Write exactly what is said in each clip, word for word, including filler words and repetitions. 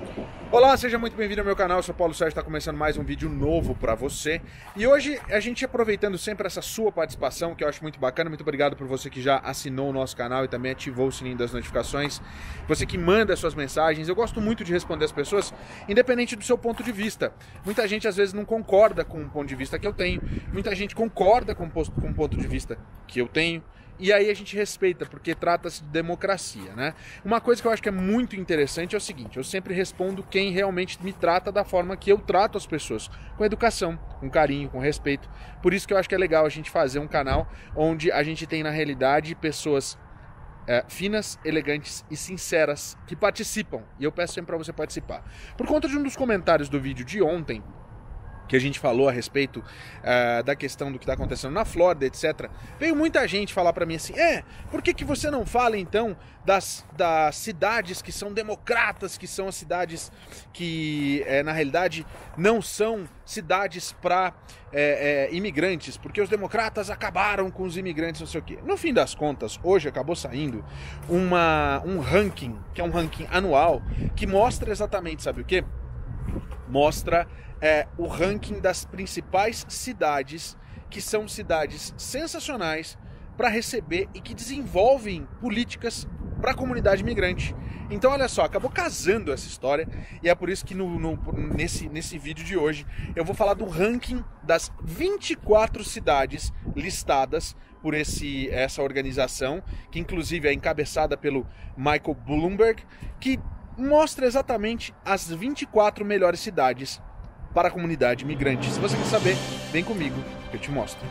Olá, seja muito bem-vindo ao meu canal, eu sou o Paulo Sérgio, está começando mais um vídeo novo para você. E hoje a gente aproveitando sempre essa sua participação, que eu acho muito bacana, muito obrigado por você que já assinou o nosso canal e também ativou o sininho das notificações, você que manda suas mensagens. Eu gosto muito de responder as pessoas, independente do seu ponto de vista. Muita gente às vezes não concorda com o ponto de vista que eu tenho, muita gente concorda com o ponto de vista que eu tenho. E aí a gente respeita, porque trata-se de democracia, né? Uma coisa que eu acho que é muito interessante é o seguinte: eu sempre respondo quem realmente me trata da forma que eu trato as pessoas, com educação, com carinho, com respeito. Por isso que eu acho que é legal a gente fazer um canal onde a gente tem na realidade pessoas é, finas, elegantes e sinceras que participam. E eu peço sempre para você participar. Por conta de um dos comentários do vídeo de ontem, que a gente falou a respeito uh, da questão do que está acontecendo na Flórida, etcétera, veio muita gente falar para mim assim, é, por que que você não fala então das, das cidades que são democratas, que são as cidades que, é, na realidade, não são cidades para é, é, imigrantes, porque os democratas acabaram com os imigrantes, não sei o quê. No fim das contas, hoje acabou saindo uma, um ranking, que é um ranking anual, que mostra exatamente, sabe o quê? Mostra É, o ranking das principais cidades, que são cidades sensacionais para receber e que desenvolvem políticas para a comunidade imigrante. Então olha só, acabou casando essa história e é por isso que no, no, nesse, nesse vídeo de hoje eu vou falar do ranking das vinte e quatro cidades listadas por esse, essa organização, que inclusive é encabeçada pelo Michael Bloomberg, que mostra exatamente as vinte e quatro melhores cidades para a comunidade imigrante. Se você quer saber, vem comigo que eu te mostro.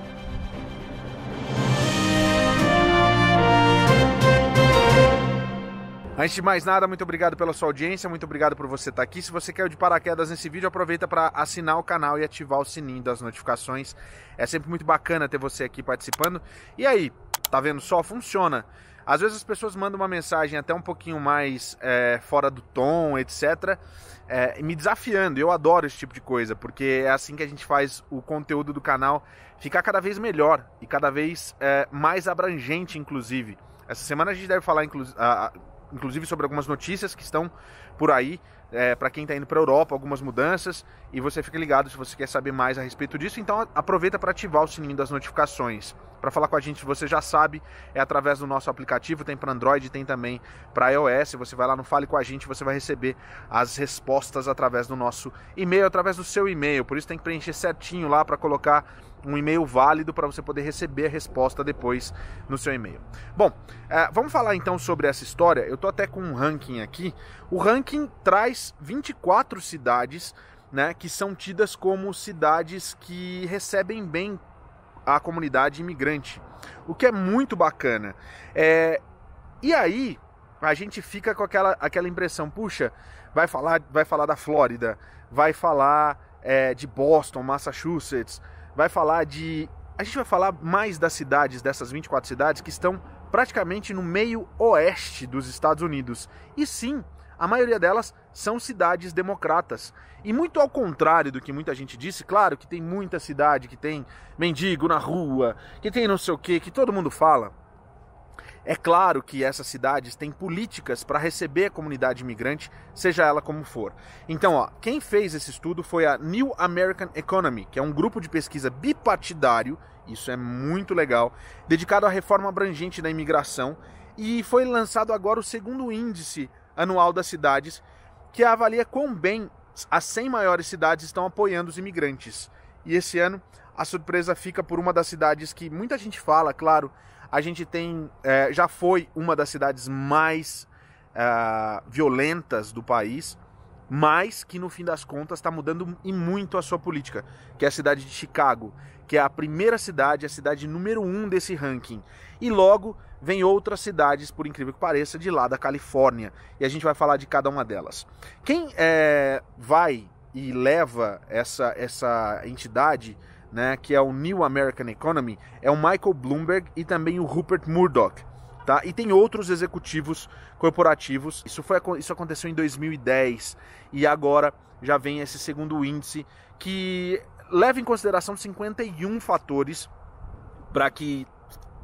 Antes de mais nada, muito obrigado pela sua audiência, muito obrigado por você estar aqui. Se você caiu de paraquedas nesse vídeo, aproveita para assinar o canal e ativar o sininho das notificações. É sempre muito bacana ter você aqui participando. E aí, tá vendo só? Funciona. Às vezes as pessoas mandam uma mensagem até um pouquinho mais é, fora do tom, etcétera, é, me desafiando. Eu adoro esse tipo de coisa, porque é assim que a gente faz o conteúdo do canal ficar cada vez melhor e cada vez é, mais abrangente, inclusive. Essa semana a gente deve falar, inclu a, inclusive, sobre algumas notícias que estão por aí, é, para quem está indo para a Europa, algumas mudanças, e você fica ligado se você quer saber mais a respeito disso. Então aproveita para ativar o sininho das notificações. Para falar com a gente, você já sabe, é através do nosso aplicativo, tem para Android, tem também para iOS. Você vai lá no Fale com a gente, você vai receber as respostas através do nosso e-mail, através do seu e-mail. Por isso tem que preencher certinho lá para colocar um e-mail válido para você poder receber a resposta depois no seu e-mail. Bom, é, vamos falar então sobre essa história. Eu tô até com um ranking aqui. O ranking traz vinte e quatro cidades, né, que são tidas como cidades que recebem bem a comunidade imigrante, o que é muito bacana. É, e aí a gente fica com aquela, aquela impressão, puxa, vai falar, vai falar da Flórida, vai falar é, de Boston, Massachusetts, vai falar de... A gente vai falar mais das cidades, dessas vinte e quatro cidades que estão praticamente no meio oeste dos Estados Unidos. E sim, a maioria delas são cidades democratas. E muito ao contrário do que muita gente disse, claro que tem muita cidade que tem mendigo na rua, que tem não sei o que, que todo mundo fala. É claro que essas cidades têm políticas para receber a comunidade imigrante, seja ela como for. Então, ó, quem fez esse estudo foi a New American Economy, que é um grupo de pesquisa bipartidário, isso é muito legal, dedicado à reforma abrangente da imigração, e foi lançado agora o segundo índice anual das cidades, que avalia quão bem as cem maiores cidades estão apoiando os imigrantes. E esse ano a surpresa fica por uma das cidades que muita gente fala, claro, a gente tem, é, já foi uma das cidades mais é, violentas do país, mas que no fim das contas está mudando e muito a sua política, que é a cidade de Chicago, que é a primeira cidade, a cidade número um desse ranking. E logo vem outras cidades, por incrível que pareça, de lá da Califórnia. E a gente vai falar de cada uma delas. Quem é, vai e leva essa, essa entidade, né, que é o New American Economy, é o Michael Bloomberg e também o Rupert Murdoch. Tá? E tem outros executivos corporativos. Isso, foi, isso aconteceu em dois mil e dez e agora já vem esse segundo índice que leva em consideração cinquenta e um fatores para que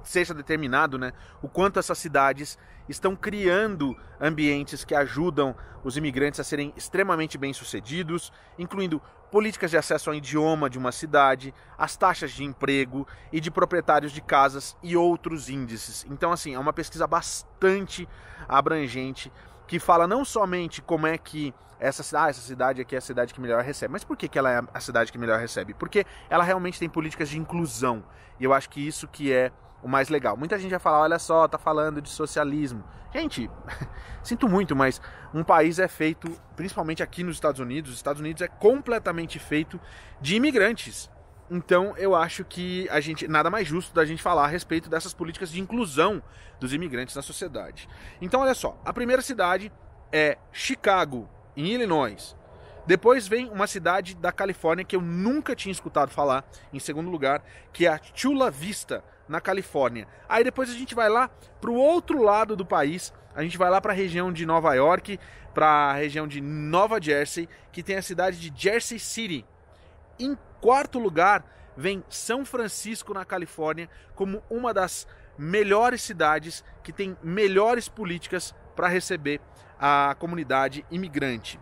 seja determinado, né, o quanto essas cidades estão criando ambientes que ajudam os imigrantes a serem extremamente bem-sucedidos, incluindo políticas de acesso ao idioma de uma cidade, as taxas de emprego e de proprietários de casas e outros índices. Então, assim, é uma pesquisa bastante abrangente que fala não somente como é que essa, ah, essa cidade aqui é a cidade que melhor recebe, mas por que, que ela é a cidade que melhor recebe? Porque ela realmente tem políticas de inclusão, e eu acho que isso que é o mais legal. Muita gente vai falar, olha só, tá falando de socialismo. Gente, sinto muito, mas um país é feito, principalmente aqui nos Estados Unidos, os Estados Unidos é completamente feito de imigrantes. Então eu acho que a gente nada mais justo da gente falar a respeito dessas políticas de inclusão dos imigrantes na sociedade. Então olha só, a primeira cidade é Chicago, em Illinois. Depois vem uma cidade da Califórnia que eu nunca tinha escutado falar, em segundo lugar, que é a Chula Vista, na Califórnia. Aí depois a gente vai lá para o outro lado do país, a gente vai lá para a região de Nova York, para a região de Nova Jersey, que tem a cidade de Jersey City. Em quarto lugar, vem São Francisco, na Califórnia, como uma das melhores cidades, que tem melhores políticas para receber a comunidade imigrante.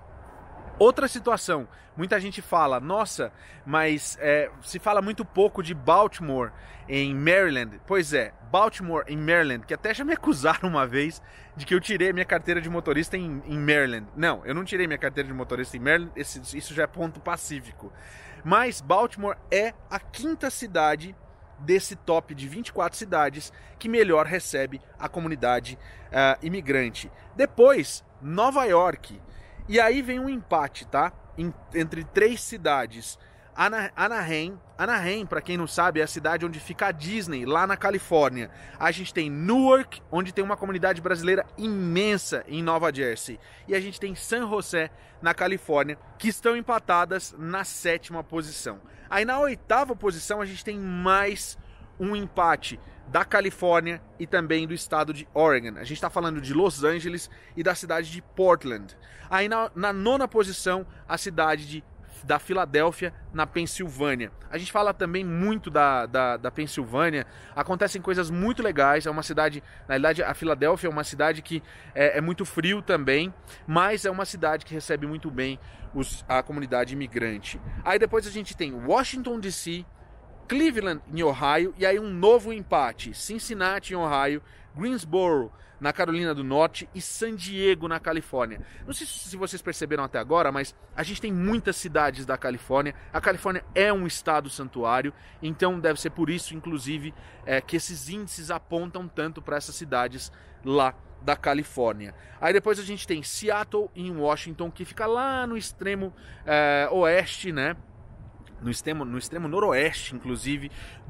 Outra situação, muita gente fala, nossa, mas é, se fala muito pouco de Baltimore em Maryland. Pois é, Baltimore em Maryland, que até já me acusaram uma vez de que eu tirei minha carteira de motorista em, em Maryland. Não, eu não tirei minha carteira de motorista em Maryland, esse, isso já é ponto pacífico. Mas Baltimore é a quinta cidade desse top de vinte e quatro cidades que melhor recebe a comunidade uh, imigrante. Depois, Nova York. E aí vem um empate, tá? Em, entre três cidades. Ana, Anaheim, Anaheim, para quem não sabe, é a cidade onde fica a Disney, lá na Califórnia. A gente tem Newark, onde tem uma comunidade brasileira imensa em Nova Jersey. E a gente tem San José, na Califórnia, que estão empatadas na sétima posição. Aí na oitava posição a gente tem mais um empate da Califórnia e também do estado de Oregon. A gente está falando de Los Angeles e da cidade de Portland. Aí na, na nona posição, a cidade de, da Filadélfia, na Pensilvânia. A gente fala também muito da, da, da Pensilvânia, acontecem coisas muito legais, é uma cidade, na verdade a Filadélfia é uma cidade que é, é muito frio também, mas é uma cidade que recebe muito bem os, a comunidade imigrante. Aí depois a gente tem Washington D C, Cleveland, em Ohio, e aí um novo empate, Cincinnati, em Ohio, Greensboro, na Carolina do Norte, e San Diego, na Califórnia. Não sei se vocês perceberam até agora, mas a gente tem muitas cidades da Califórnia. A Califórnia é um estado santuário, então deve ser por isso, inclusive, é, que esses índices apontam tanto para essas cidades lá da Califórnia. Aí depois a gente tem Seattle, em Washington, que fica lá no extremo é, oeste, né? No extremo, no extremo noroeste, inclusive,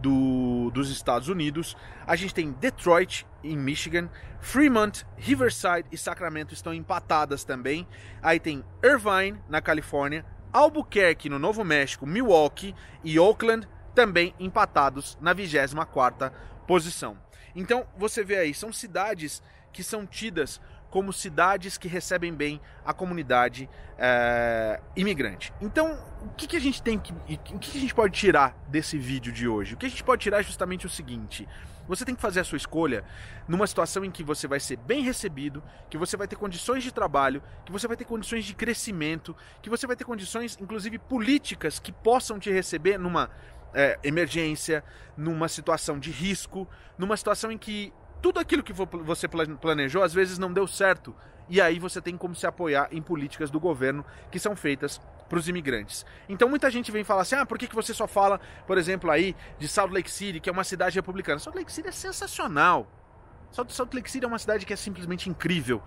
do, dos Estados Unidos. A gente tem Detroit, em Michigan, Fremont, Riverside e Sacramento estão empatadas também. Aí tem Irvine, na Califórnia, Albuquerque, no Novo México, Milwaukee e Oakland também empatados na vigésima quarta posição. Então, você vê aí, são cidades que são tidas como cidades que recebem bem a comunidade é, imigrante. Então, o que, que a gente tem que, o que, que a gente pode tirar desse vídeo de hoje? O que a gente pode tirar é justamente o seguinte: você tem que fazer a sua escolha numa situação em que você vai ser bem recebido, que você vai ter condições de trabalho, que você vai ter condições de crescimento, que você vai ter condições, inclusive políticas, que possam te receber numa é, emergência, numa situação de risco, numa situação em que tudo aquilo que você planejou às vezes não deu certo, e aí você tem como se apoiar em políticas do governo que são feitas para os imigrantes. Então muita gente vem falar assim, ah, por que, que você só fala, por exemplo, aí de Salt Lake City, que é uma cidade republicana? Salt Lake City é sensacional. Salt Lake City é uma cidade que é simplesmente incrível,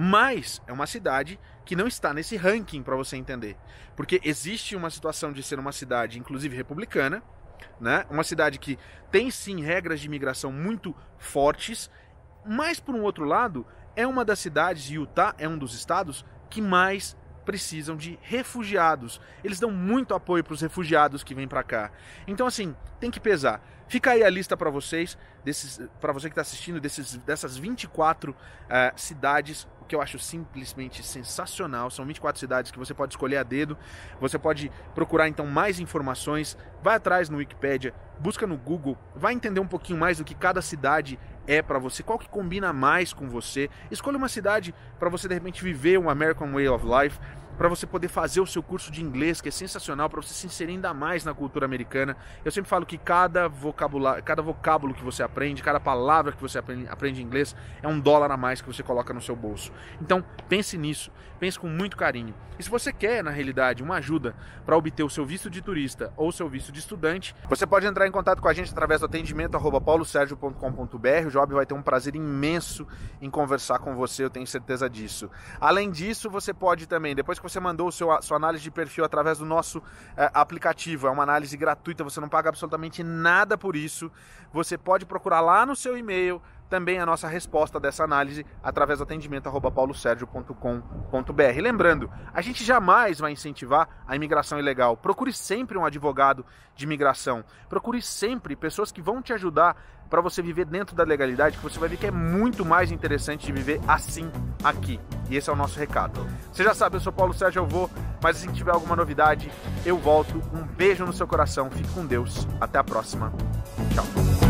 mas é uma cidade que não está nesse ranking, para você entender. Porque existe uma situação de ser uma cidade, inclusive republicana, né? Uma cidade que tem sim regras de imigração muito fortes, mas por um outro lado é uma das cidades, Utah é um dos estados que mais precisam de refugiados. Eles dão muito apoio para os refugiados que vêm para cá. Então, assim, tem que pesar. Fica aí a lista para vocês, para você que está assistindo, desses, dessas vinte e quatro uh, cidades, o que eu acho simplesmente sensacional. São vinte e quatro cidades que você pode escolher a dedo. Você pode procurar, então, mais informações. Vai atrás no Wikipedia, busca no Google, vai entender um pouquinho mais do que cada cidade é para você, qual que combina mais com você. Escolha uma cidade para você, de repente, viver um American Way of Life, para você poder fazer o seu curso de inglês, que é sensacional, para você se inserir ainda mais na cultura americana. Eu sempre falo que cada vocabulário, cada vocábulo que você aprende, cada palavra que você aprende, aprende em inglês, é um dólar a mais que você coloca no seu bolso. Então, pense nisso, pense com muito carinho. E se você quer, na realidade, uma ajuda para obter o seu visto de turista ou o seu visto de estudante, você pode entrar em contato com a gente através do atendimento arroba paulo sergio ponto com ponto b r. O Job vai ter um prazer imenso em conversar com você, eu tenho certeza disso. Além disso, você pode também, depois que você mandou o seu, a sua análise de perfil através do nosso é, aplicativo, é uma análise gratuita, você não paga absolutamente nada por isso, você pode procurar lá no seu e-mail também a nossa resposta dessa análise através do atendimento arroba paulo sergio ponto com ponto b r. Lembrando, a gente jamais vai incentivar a imigração ilegal. Procure sempre um advogado de imigração. Procure sempre pessoas que vão te ajudar para você viver dentro da legalidade, que você vai ver que é muito mais interessante de viver assim aqui. E esse é o nosso recado. Você já sabe, eu sou Paulo Sérgio, eu vou, mas se tiver alguma novidade, eu volto. Um beijo no seu coração, fique com Deus. Até a próxima. Tchau.